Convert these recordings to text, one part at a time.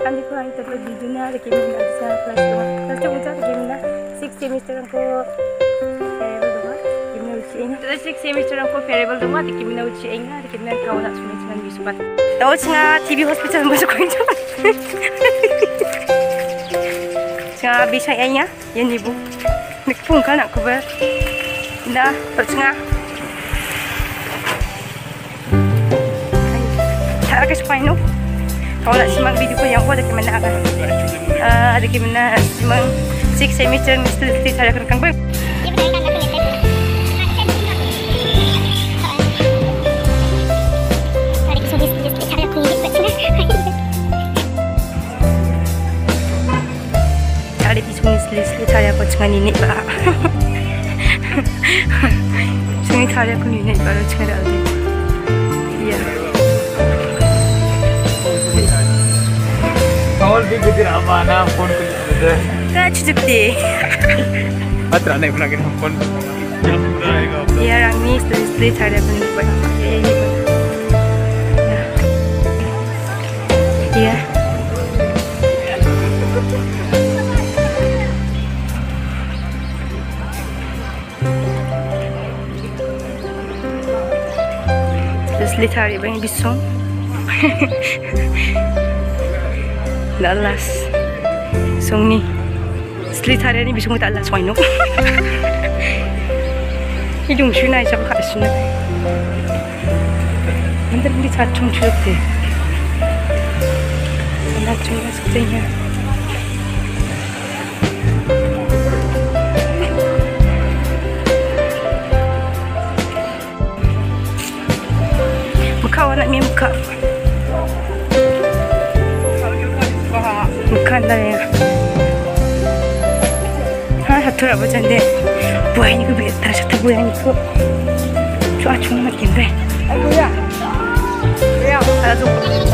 kandi ko ang tapos video na lagi mo na sa class ko. Tapos yung sa game na 6 semester ko variable dong. Game na uci ing. Tapos 6 semester ko variable dong. Di game na uci ing na di game na kau nak sunyi sunyi bisu pat. Tahu nga TV hospital masuk ko itu. Nga bisa nya yan ibu. Nikpung kan aku ber. Dah, terus nga. Tak ada supaya no. Kalau nak simak video ko yang ada kemana akan ada kemana simak 6 semester mesti saya akan kang ber. Ada bisnis list saya aku cengan ini pak. Cengan saya aku ini baru cengan ada. Iya. Awal video apa na phone ko Kah cukup deh. Atra naik lagi na phone. Yang pura aega. Ya, orang ni istri saya aku ni buat. Ya. Istri saya bang bisong. Lalas, song ni, istri saya ni bisung tak lalas wino. Hidung sunai siapa kat sunai. Nanti beli cacung cukup deh. Cacung sepertinya. Muka anak mi muka. Bukan dah ya. Satu apa jadi? Buah ini kubik terasa buah ini ku. Cuaca cuma makin deh. Buah. Ya, ada tu.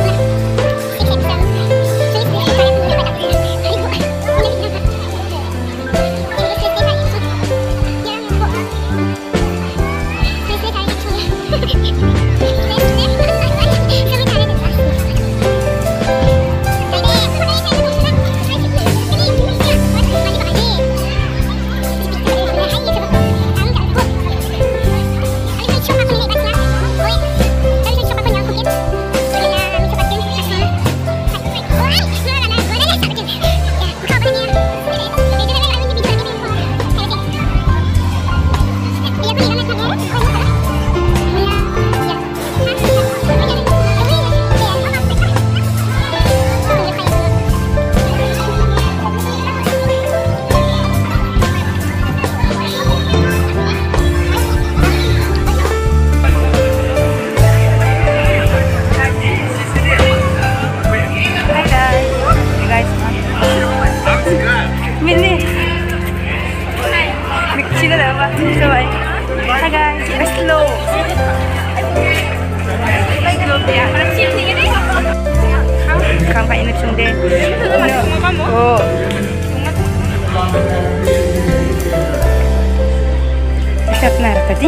Hi guys, slow. Kamu kayak ini sunde. Oh. Bisa benar tadi.